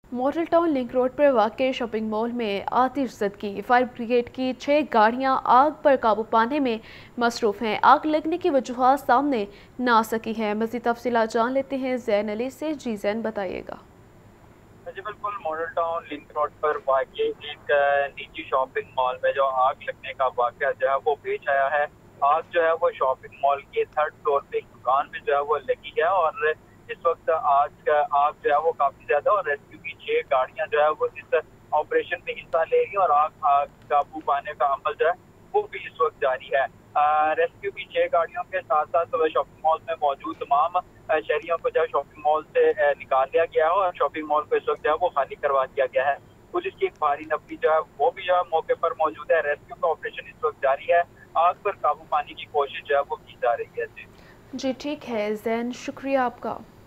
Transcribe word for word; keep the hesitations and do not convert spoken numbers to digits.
Model town link road पर वाक़ shopping mall में आतिशज़दगी। फायर ब्रिगेड की छह गाड़ियां आग पर काबू पाने में मसरूफ़ हैं। आग लगने की वजूहात सामने ना आ सकी है। मज़ीद तफ़सीलात जान लेते हैं जैन अली से। जी जैन, बताइएगा। जी बिल्कुल, मॉडल टाउन लिंक रोड पर वाक़ एक निजी शॉपिंग मॉल में जो आग लगने का वाक़या जो है वो पेश आया है। आग जो है वो शॉपिंग मॉल के थर्ड फ्लोर पे एक दुकान में जो है वो लगी है और इस वक्त आग का आग जो है वो काफ़ी ज़्यादा और रेस्क्यू की छह गाड़ियाँ जो है वो इस ऑपरेशन में हिस्सा ले रही है और आग आग काबू पाने का अमल जो है वो भी इस वक्त जारी है। रेस्क्यू की छह गाड़ियों के साथ साथ शॉपिंग मॉल में मौजूद तमाम शहरियों को जो है शॉपिंग मॉल से निकाल लिया गया है और शॉपिंग मॉल को इस वक्त जो है वो खाली करवा दिया गया है। पुलिस की एक भारी नफरी जो है वो भी जो है मौके पर मौजूद है। रेस्क्यू का ऑपरेशन इस वक्त जारी है। आग पर काबू पाने की कोशिश जो है वो की जा रही है। जी जी ठीक है जैन, शुक्रिया आपका।